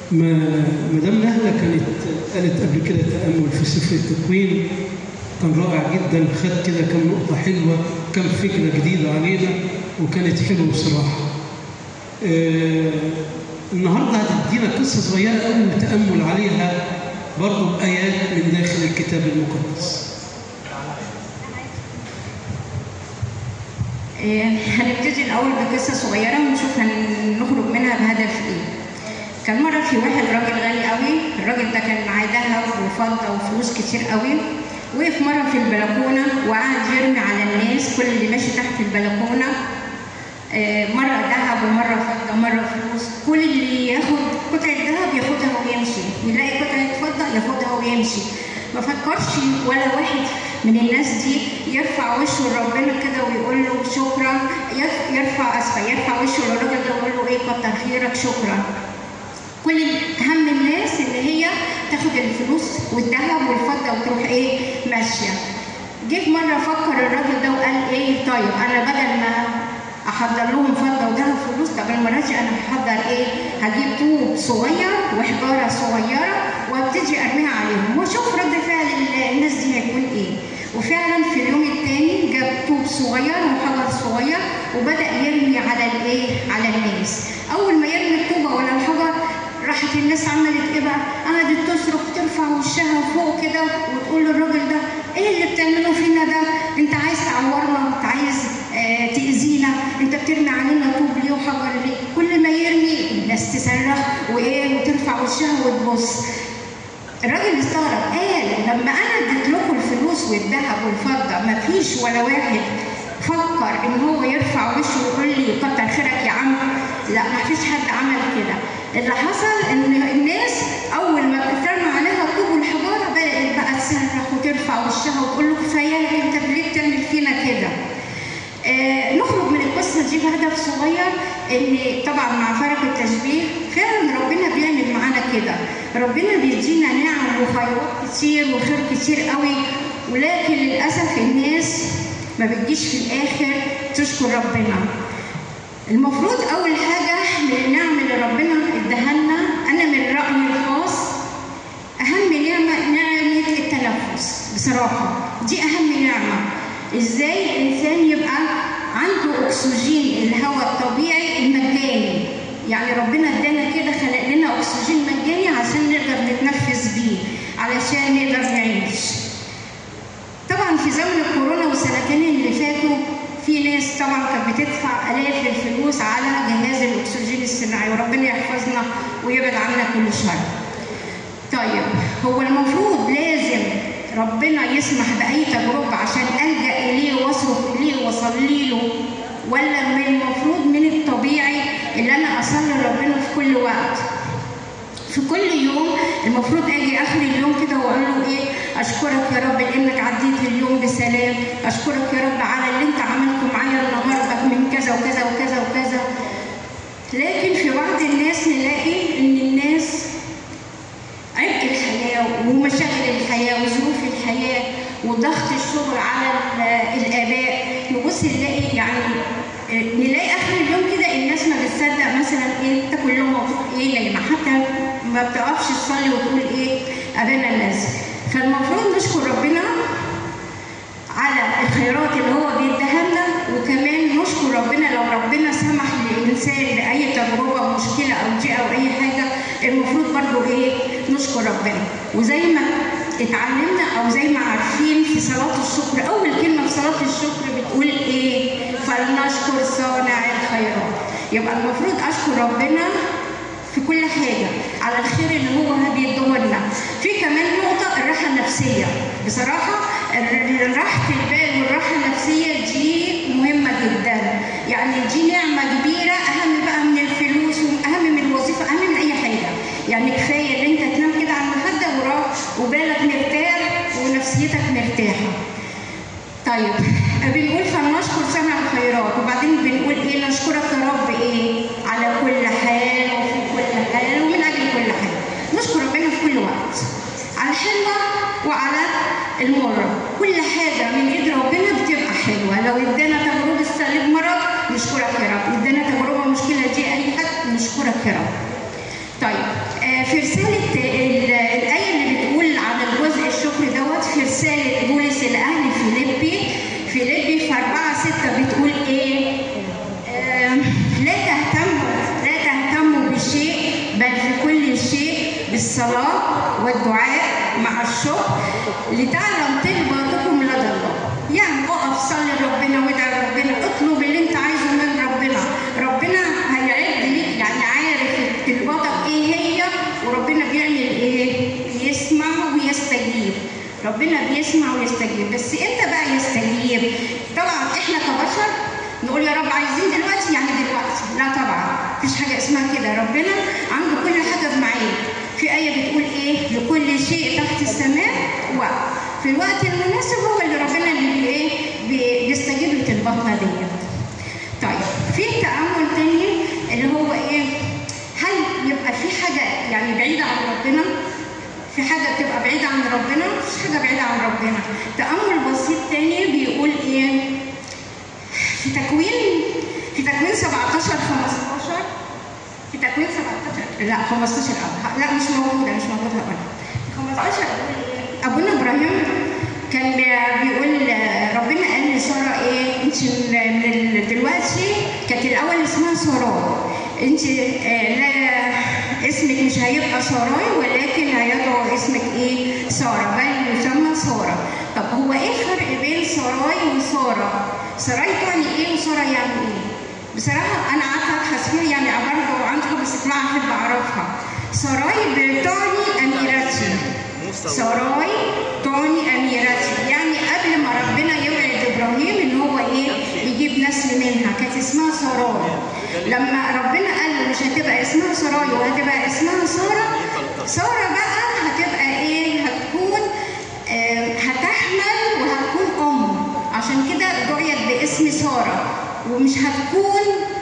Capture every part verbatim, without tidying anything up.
مدام نهلة كانت قالت قبل كده تأمل في سفر التكوين كان رائع جدا، خد كده كم نقطة حلوة، كم فكرة جديدة علينا وكانت حلوة بصراحة. آه النهارده هتدينا قصة صغيرة قوي نتأمل عليها برضه بآيات من داخل الكتاب المقدس. آه هنبتدي الأول بقصة صغيرة ونشوف هنخرج منها بهدف إيه. كان مرة في واحد راجل غني قوي، الراجل ده كان معاه ذهب وفضة وفلوس كتير قوي، وقف مرة في البلكونة وقعد يرمي على الناس، كل اللي ماشي تحت البلكونة آه مرة ذهب ومرة فضة ومرة فلوس، كل اللي ياخد قطعة ذهب ياخدها ويمشي، يلاقي قطعة فضة ياخدها ويمشي. ما فكرش ولا واحد من الناس دي يرفع وشه لربنا كده ويقول له شكرا، يرفع اسفه يرفع وشه للراجل ده ويقول له ايه كتر خيرك شكرا. كل هم الناس ان هي تاخد الفلوس والذهب والفضه وتروح ايه ماشيه. جه مره فكر الراجل ده وقال ايه طيب انا بدل ما احضر لهم فضه وذهب فلوس، طب المره دي انا هحضر ايه؟ هجيب طوب صغير وحجاره صغيره وابتدي ارميها عليهم واشوف رد فعل الناس دي هيكون ايه. وفعلا في اليوم الثاني جاب طوب صغير وحجر صغير وبدا يرمي على الايه؟ على الناس. اول ما يرمي الطوبه ولا الحجر راحت الناس عملت ايه بقى؟ قعدت تصرخ ترفع وشها فوق كده وتقول للراجل ده ايه اللي بتعمله فينا ده؟ انت عايز تعورنا؟ انت عايز آه تاذينا؟ انت بترمي علينا طوب ليه وحجر ليه؟ كل ما يرمي الناس تصرخ وايه وترفع وشها وتبص. الراجل استغرب قال لما انا اديت لكم الفلوس والذهب والفضه ما فيش ولا واحد فكر ان هو يرفع وشه ويقول لي كتر خيرك يا عم؟ لا ما فيش حد عمل كده. اللي حصل ان الناس اول ما بترمى عليها الطوب والحجاره بدات بقى تصرخ وترفع وشها وتقول له كفايه انت ليه بتعمل فينا كده؟ آه نخرج من القصه دي بهدف صغير ان طبعا مع فرق التشبيه فعلا ربنا بيعمل معانا كده، ربنا بيدينا نعم وخيرات كتير وخير كتير قوي، ولكن للاسف الناس ما بتجيش في الاخر تشكر ربنا. المفروض اول حاجه من النعم اللي ربنا اداها لنا، انا من رايي الخاص اهم نعمه نعمه التنفس بصراحه، دي اهم نعمه. ازاي الانسان يبقى عنده اكسجين الهواء الطبيعي المجاني، يعني ربنا ادانا كده خلق لنا اكسجين مجاني عشان نقدر نتنفس بيه علشان نقدر نعيش. طبعا في زمن الكورونا والسنتين اللي فاتوا في ناس طبعا كانت بتدفع الاف الفلوس على جهاز الاكسجين الصناعي، وربنا يحفظنا ويبعد عنا كل شر. طيب هو المفروض لازم ربنا يسمح باي تجربه عشان الجا اليه واصرف اليه واصلي له، ولا من المفروض من الطبيعي اللي انا اصلي لربنا في كل وقت؟ في كل يوم المفروض اجي اخر اليوم كده واقول له ايه؟ اشكرك يا رب لانك عديت اليوم بسلام، اشكرك يا رب على اللي انت عملته معايا النهارده من كذا وكذا وكذا وكذا. لكن في بعض الناس نلاقي ان الناس عبء الحياه ومشاغل الحياه وظروف الحياه وضغط الشغل على الاباء، نبص نلاقي يعني نلاقي اخر اليوم كده الناس ما بتصدق مثلا ايه تاكل لهم ايه نايمه، حتى ما بتقفش تصلي وتقول ايه ابانا الذي. فالمفروض نشكر ربنا على الخيرات اللي هو بيديها لنا، وكمان نشكر ربنا لو ربنا سمح للانسان باي تجربه مشكله او ضيقه او اي حاجه، المفروض برضه ايه نشكر ربنا. وزي ما اتعلمنا او زي ما عارفين في صلاه الشكر اول كلمه في صلاه الشكر بتقول ايه؟ فلنشكر صانع الخيرات. يبقى المفروض اشكر ربنا في كل حاجه على الخير اللي هو بيديه لنا. في كمان نقطه الراحه النفسيه، بصراحه راحه البال والراحه النفسيه دي مهمه جدا، يعني دي نعمه كبيره اهم بقى من الفلوس واهم من الوظيفه اهم من اي حاجه. يعني كفايه ان انت تنام كده على المخده وراح وبالك مرتاح ونفسيتك مرتاحه. طيب بنقول فلنشكر صانع الخيرات، وبعدين بنقول ايه؟ نشكرك يا رب ايه؟ على كل حال وفي كل حال ومن اجل كل حال. نشكر ربنا في كل وقت، على الحلوه وعلى المره، كل حاجه من ايد ربنا بتبقى حلوه. لو ادانا تجربه الصليب مرض نشكرك يا رب، ادانا تجربه مشكله دي اي حد نشكرك يا رب. طيب آه في رسالة الآية اللي بتقول عن الجزء الشكر دوت في رسالة بولس لأهل فيليبي فيليبي في أربعة ستة بتقول إيه؟ آه لا تهتموا لا تهتموا بشيء بل في كل شيء بالصلاة والدعاء مع الشكر لتعلم طلباتكم لدى الله. يعني اقف صلي لربنا وادعي ربنا، اطلب اللي انت عايزه من ربنا، ربنا هيعد ليك، يعني عارف طلباتك ايه هي، وربنا بيعمل ايه؟ بيسمع ويستجيب. ربنا بيسمع ويستجيب، بس امتى بقى يستجيب؟ طبعا احنا كبشر نقول يا رب عايزين دلوقتي يعني دلوقتي، لا طبعا مفيش حاجه اسمها كده، ربنا عنده كل حاجه بمعاد. في آية بتقول إيه؟ لكل شيء تحت السماء وقت. في الوقت المناسب هو اللي ربنا اللي إيه؟ بيستجيب لطلباتنا دي. طيب في تأمل تاني اللي هو إيه؟ هل يبقى في حاجة يعني بعيدة عن ربنا؟ في حاجة بتبقى بعيدة عن ربنا؟ مفيش حاجة بعيدة عن ربنا. تأمل بسيط تاني بيقول إيه؟ في تكوين في تكوين سبعتاشر خمستاشر في تكوين سبعتاشر لا خمستاشر أو لا مش موجودة مش موجودة هقولها. خمستاشر أبونا إبراهيم كان بيقول ربنا قال لسارة إيه؟ أنت من دلوقتي كانت الأول اسمها ساراي، أنت لا اسمك مش هيبقى ساراي ولكن هيدعو اسمك إيه؟ سارة، بل يسمى سارة. طب هو إيه الفرق بين ساراي وسارة؟ ساراي تعني إيه وسارة يعني إيه؟ بصراحة أنا قعدت أبحث فيها، يعني برضه عندكم استطلاع أحب أعرفها. ساراي بتعني أميرتي. ساراي تعني أميرتي، يعني قبل ما ربنا يوعد إبراهيم إن هو إيه؟ يجيب نسل منها، كانت اسمها ساراي. لما ربنا قال له مش هتبقى اسمها ساراي وهتبقى اسمها سارة، سارة بقى هتبقى إيه؟ هتكون آه هتحمل وهتكون أم، عشان كده دعيت باسم سارة، ومش هتكون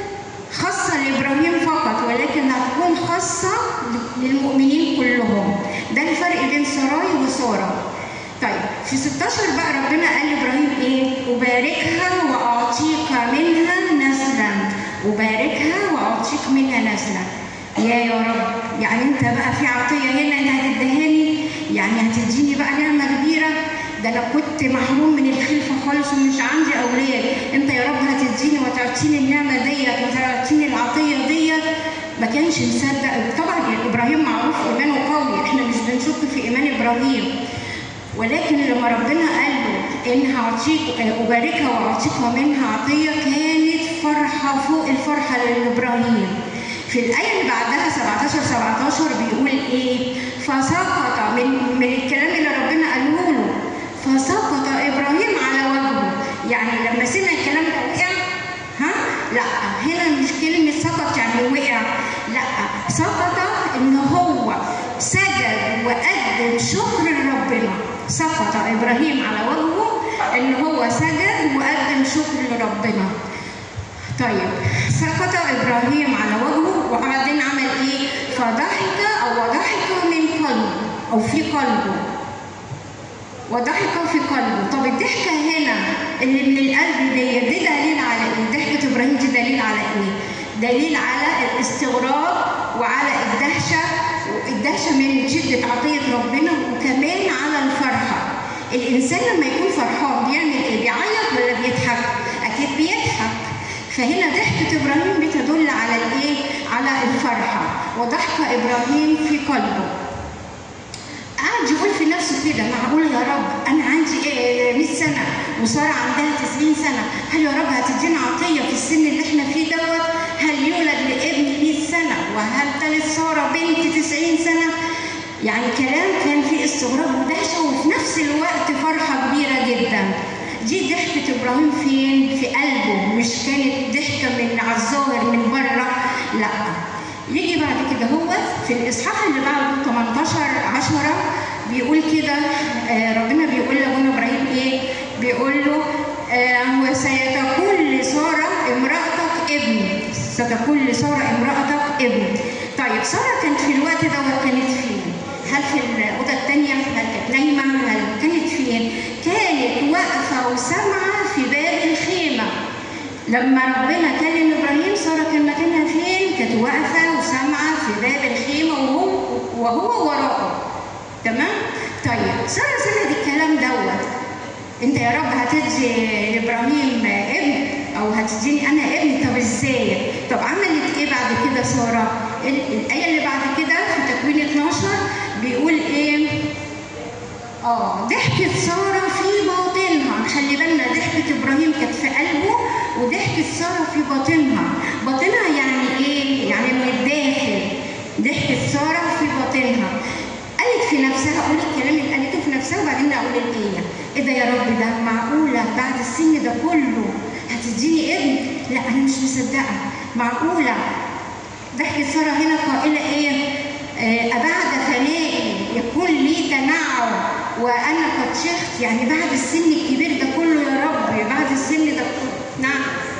خاصة لإبراهيم فقط ولكن هتكون خاصة للمؤمنين كلهم. ده الفرق بين ساراي وسارة. طيب في ستاشر بقى ربنا قال لإبراهيم إيه؟ أباركها وأعطيك منها نسلا، أباركها وأعطيك منها نسلا. يا يا رب، يعني أنت بقى في عطية هنا أنت هتدهاني، يعني هتديني بقى نعمة كبيرة، ده أنا كنت محروم من الخلفة خالص ومش عندي أولاد، أنت يا رب هتديني وتعطيني النعمة ديت وتعطيني العطية ديت. ما كانش مصدق. طبعا إبراهيم معروف إيمانه قوي، إحنا مش بنشك في إيمان إبراهيم، ولكن لما ربنا قال له إن هعطيك أباركها وأعطيك منها عطية، كانت فرحة فوق الفرحة لإبراهيم. في الآية اللي بعدها سبعتاشر سبعتاشر بيقول إيه؟ فسقط من من الكلام اللي ربنا قاله له، فسقط إبراهيم على وجهه. يعني لما سمع الكلام ده وقع؟ ها؟ لا، هنا مش كلمة سقط يعني وقع، لا، سقط إن هو سجد وقدم شكر لربنا. سقط إبراهيم على وجهه إن هو سجد وقدم شكر لربنا. طيب سقط إبراهيم على وجهه وبعدين عمل إيه؟ فضحك أو ضحك من قلبه أو في قلبه. وضحك في قلبه. طب الضحكة هنا اللي من القلب دي دي دليل على إيه؟ ضحكة إبراهيم دي دليل على إيه؟ دليل على الاستغراب وعلى الدهشة، الدهشة من شدة عطية ربنا، وكمان على الفرحة. الإنسان لما يكون فرحان بيعمل إيه؟ بيعيط ولا بيضحك؟ أكيد بيضحك. فهنا ضحكة إبراهيم بتدل على الإيه؟ على الفرحة. وضحك إبراهيم في قلبه. قعد يقول في نفسه كده، معقول يا رب أنا عندي إيه مية سنة وسارة عندها تسعين سنة، هل يا رب هتدينا عطية في السن اللي إحنا فيه دوت؟ هل يولد لابني مية سنة وهل تلد سارة بنت تسعين سنة؟ يعني كلام كان فيه استغراب ودهشة وفي نفس الوقت فرحة كبيرة جدا. دي ضحكة إبراهيم فين؟ في قلبه، مش كانت ضحكة من على الظاهر من بره، لا. يجي بعد كده هو في الإصحاح اللي بعده تمنتاشر عشرة بيقول كده، آه ربنا بيقول لأبونا إبراهيم إيه؟ بيقول له آه وسيتكون لسارة امرأتك ابن، ستكون لسارة امرأتك ابن. طيب سارة كانت في الوقت ده كانت فين؟ هل في الأوضة الثانية؟ هل كانت نايمة؟ هل كانت فين؟ كانت واقفة وسامعة في باب الخيمة. لما ربنا كلم إبراهيم، سارة كان مكانها فين؟ كانت واقفة وسامعة في باب الخيمة، وهو وهو وراءه. تمام؟ طيب ساره سمعت الكلام دوت، انت يا رب هتدي لابراهيم ابن او هتديني انا ابن، طب ازاي؟ طب عملت ايه بعد كده ساره؟ الايه اللي بعد كده في تكوين اتناشر بيقول ايه؟ اه ضحكت ساره في باطنها. خلي بالنا ضحكه ابراهيم كانت في قلبه وضحكت ساره في باطنها. باطنها يعني ايه؟ يعني من الداخل. ضحكت ساره في باطنها. قالت في نفسها، اقول الكلام اللي قالته في نفسها وبعدين اقول الايه. ايه ده يا رب؟ ده معقوله بعد السن ده كله هتديني ابن؟ لا انا مش مصدقه. معقوله؟ ضحكت ساره هنا قائله ايه؟ آه أبعد فنائي يكون لي تنعم وانا قد شخت. يعني بعد السن الكبير ده كله يا رب، بعد السن ده كله. نعم.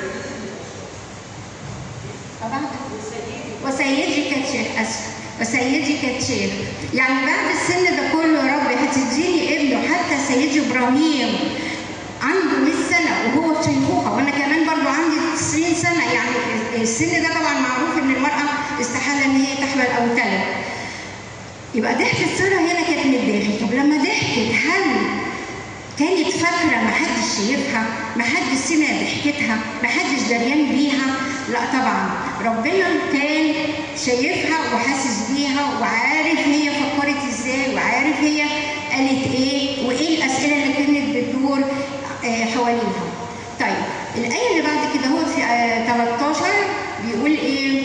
أبعد وسيدي كتشيخ، اسف، وسيدي كتشيخ. يعني بعد السن ده كله يا رب هتديني ابنه. حتى سيدي ابراهيم عنده مية سنه وهو في شيخوخه، وانا كمان برضو عندي تسعين سنه. يعني السن ده طبعا معروف ان المراه استحاله ان هي تحمل او تلد. يبقى ضحكت ساره هنا كانت من الداخل. طب لما ضحكت هل كانت فاكره ما حدش شايفها؟ ما حدش سمع ضحكتها؟ ما حدش دريان بيها؟ لا طبعا، ربنا كان شايفها وحاسس بيها وعارف هي فكرت ازاي وعارف هي قالت ايه وايه الاسئله اللي كانت بتدور حواليها. طيب الايه اللي بعد كده هو في تلتاشر بيقول ايه؟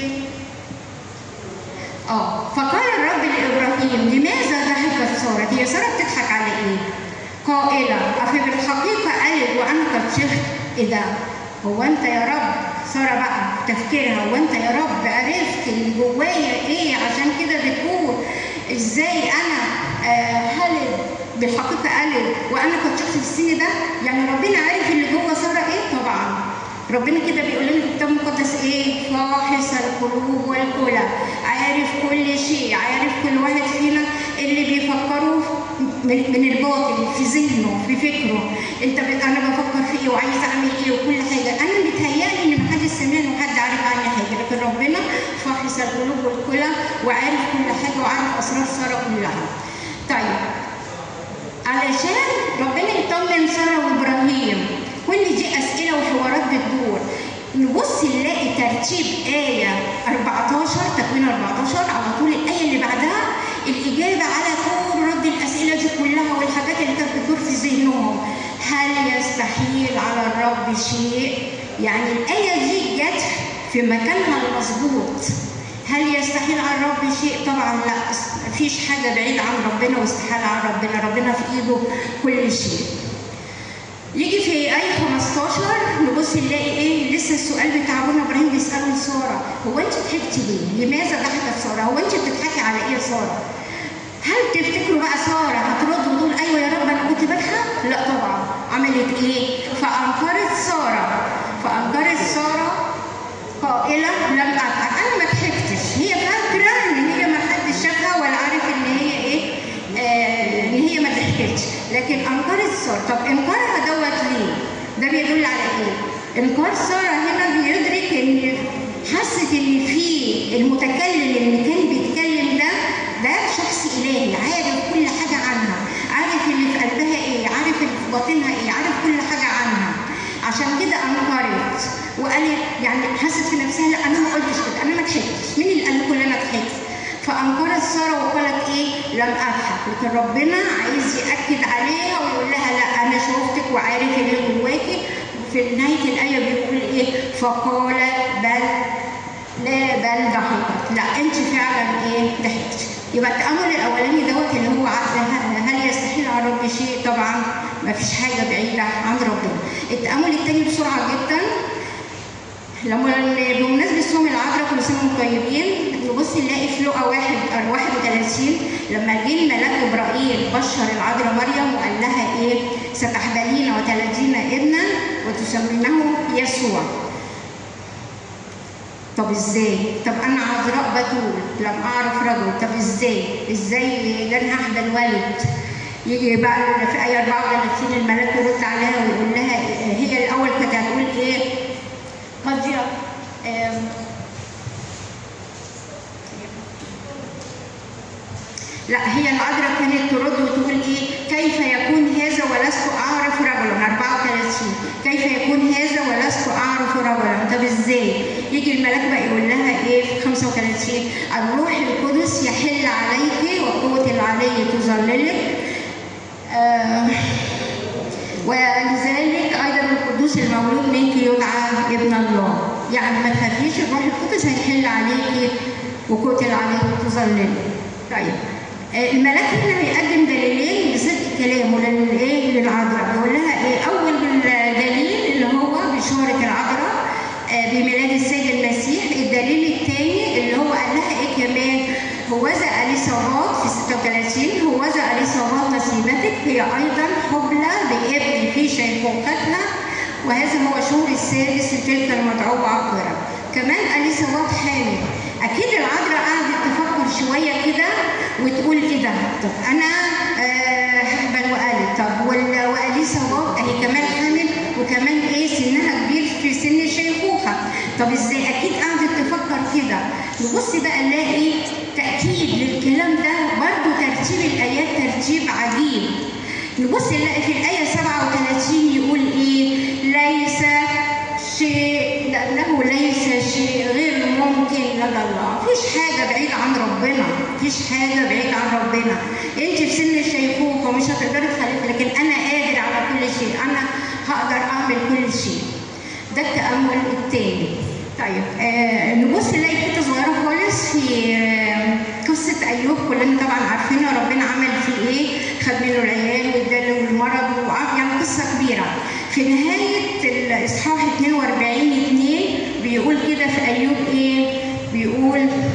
اه فقال الرب لابراهيم لماذا ضحكت ساره؟ هي ساره بتضحك على ايه؟ قائله افي بالحقيقه قالت وانا قد شخت. ايه ده؟ هو انت يا رب، ساره بقى تفكيرها، هو انت يا رب عرفت اللي جوايا ايه عشان كده بتقول ازاي انا آه هلد بالحقيقه قالت وانا كنت شخص في السن ده؟ يعني ربنا عارف اللي جوه ساره ايه؟ طبعا ربنا كده بيقول لنا في الكتاب المقدس ايه؟ فاحص القلوب والكلى، عارف كل شيء، عارف كل واحد فينا اللي بيفكروا من الباطن في ذهنه في فكره. انت بت... انا بفكر في ايه وعايز اعمل ايه وكل حاجه. انا متهيألي ان محدش سمعني وحد عارف عني حاجه، لكن ربنا فاحص القلوب والكلى وعارف كل حاجه وعارف اسرار ساره كلها. طيب علشان ربنا يطمن ساره وابراهيم، كل دي اسئله وحوارات بتدور. نبص نلاقي ترتيب ايه أربعتاشر، تكوين أربعتاشر على طول الايه اللي بعدها الاجابه على كل رد الاسئله دي كلها والحاجات اللي كانت بتدور في ذهنهم. هل يستحيل على الرب شيء؟ يعني الايه دي جت في مكانها المظبوط. هل يستحيل على الرب شيء؟ طبعا لا، مفيش حاجه بعيده عن ربنا واستحاله عن ربنا، ربنا في ايده كل شيء. يجي في آية خمستاشر نبص نلاقي ايه؟ لسه السؤال بتاع ابونا ابراهيم بيساله لساره، هو انت ضحكتي ليه؟ لماذا ضحكت ساره؟ هو انت بتضحكي على ايه يا ساره؟ هل تفتكروا بقى ساره هترد وتقول ايوه يا رب انا كنت بضحك؟ لا طبعا. عملت ايه؟ فانكرت ساره، فانكرت ساره قائله لم اضحك، انا ما ضحكتش. هي فاكره ان هي ما حدش شافها ولا عارف ان هي ايه؟ آه ان هي ما ضحكتش، لكن انكرت ساره. طب انكارها دوت ليه؟ ده بيدل على ايه؟ انكار ساره هنا بيدرك ان حست ان في المتكلم اللي كان بيتكلم ده ده شخص الهي، عارف كل حاجه عنها، عارف اللي في قلبها ايه، عارف اللي في باطنها ايه، عارف كل حاجه عنها. عشان كده انكرت وقالت، يعني حست في نفسها لا انا ما قلتش كده، انا ما ضحكتش، مين اللي قال لكم ان انا ضحكت؟ فانكرت ساره وقالت ايه؟ لم اضحك. لكن ربنا عايز ياكد عليها ويقول لها لا انا شوفتك وعارف اللي جواكي. في نهايه الايه بيقول ايه؟ فقالت بل لا بل ضحكت، لا انت فعلا ايه؟ ضحكتي. يبقى التامل الاولاني دوت اللي هو هل يستحيل على ربي شيء؟ طبعا ما فيش حاجه بعيده عن ربنا. التامل الثاني بسرعه جدا، لما بمناسبه صوم العذراء كل سنه وانتم طيبين، نبص نلاقي في لقا واحد واحد وثلاثين لما جه الملاك جبرائيل بشر العذراء مريم وقال لها ايه؟ ستحبلين وتلدين ابنا وتسمينه يسوع. طب ازاي؟ طب انا عذراء بتول لم اعرف رجل، طب ازاي؟ ازاي ده انا هحبل ولد؟ يجي بقى في ايه أربعة وثلاثين الملاك يرد عليها ويقول لها هي الاول كانت هتقول ايه؟ قد لا، هي العذراء كانت ترد وتقول ايه؟ كيف يكون هذا ولست اعرف رجلا؟ أربعة وثلاثين كيف يكون هذا ولست اعرف رجلا؟ طب ازاي؟ يجي الملاك بقى يقول لها ايه في خمسة وثلاثين؟ الروح القدس يحل عليك وقوة العلي تظللك، آه ولذلك ايضا القدوس المولود منك يدعى ابن الله. يعني ما تخافيش، الروح القدس هيحل عليكي وقوة العلي تظللك. طيب الملاك هنا بيقدم دليلين لصدق كلامه للايه؟ للعذراء. بيقول لها ايه؟ اول دليل اللي هو بشارة العذراء بميلاد السيد المسيح. الدليل الثاني اللي هو قال لها ايه كمان؟ هوذا اليصابات في ستة وثلاثين، هوذا اليصابات نسيبتك هي ايضا حبلى بابن في شيخوختها، وهذا هو الشهر السادس لتلك المدعوة عقرا. كمان اليصابات حامل. اكيد العذراء قعدت تفكر شويه كده وتقول ايه ده؟ طب انا آه بل وقالت طب واليصابات اهي كمان حامل وكمان ايه سنها كبير في سن الشيخوخه، طب ازاي؟ اكيد قعدت تفكر كده. نبص بقى نلاقي تاكيد للكلام ده، برضو ترتيب الايات ترتيب عجيب. نبص نلاقي في الايه سبعة وثلاثين يقول ايه؟ ليس شيء، لأنه ليس شيء غير ممكن لدى الله. مفيش حاجة بعيدة عن ربنا، مفيش حاجة بعيدة عن ربنا. أنت في سن الشيخوخة ومش هتقدري تخلفي، لكن أنا قادر على كل شيء، أنا هقدر أعمل كل شيء. ده التأمل التاني. طيب آه نبص نلاقي حتة صغيرة خالص في آه قصة أيوب، كلنا طبعا عارفينها، ربنا عمل فيه إيه؟ خد منه العيال واداله المرض، يعني قصة كبيرة. في نهاية الإصحاح اثنين وأربعين اثنين بيقول كده في أيوب إيه؟ بيقول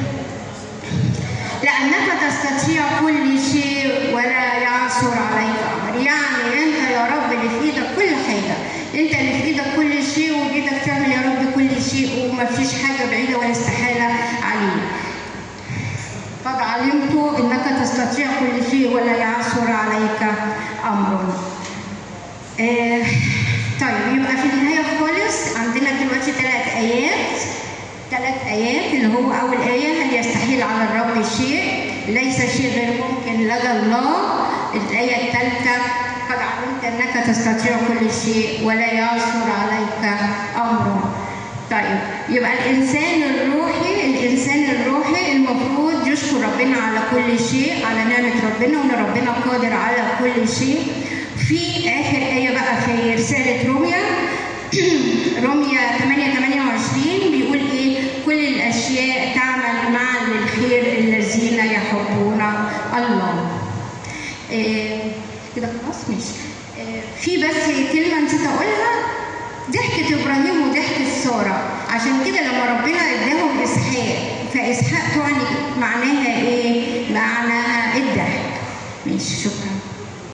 لأنك تستطيع كل شيء ولا يعثر عليك أمر. يعني أنت يا رب اللي في إيدك كل حاجة، أنت اللي في إيدك كل شيء وبإيدك تعمل يا رب كل شيء، ومفيش حاجة بعيدة ولا استحالة عليك. قد علمت أنك تستطيع كل شيء ولا يعثر عليك أمر. آه طيب يبقى في النهاية خالص عندنا دلوقتي ثلاث آيات ثلاث آيات اللي هو أول آية هل يستحيل على الرب شيء؟ ليس شيء غير ممكن لدى الله. الآية الثالثة قد علمت أنك تستطيع كل شيء ولا يعثر عليك أمر. طيب يبقى الإنسان الروحي الإنسان الروحي المفروض يشكر ربنا على كل شيء، على نعمة ربنا وإن ربنا قادر على كل شيء. في آخر آية بقى في رسالة روميا روميا ثمانية ثمانية وعشرين بيقول إيه؟ كل الأشياء تعمل معا للخير الذين يحبون الله. إيه كده خلاص ماشي. إيه في بس كلمة نسيت أقولها، ضحكة إبراهيم وضحكة سارة. عشان كده لما ربنا إداهم إسحاق، فإسحاق تعني معناها إيه؟ معناها الضحك. ماشي، شكرا.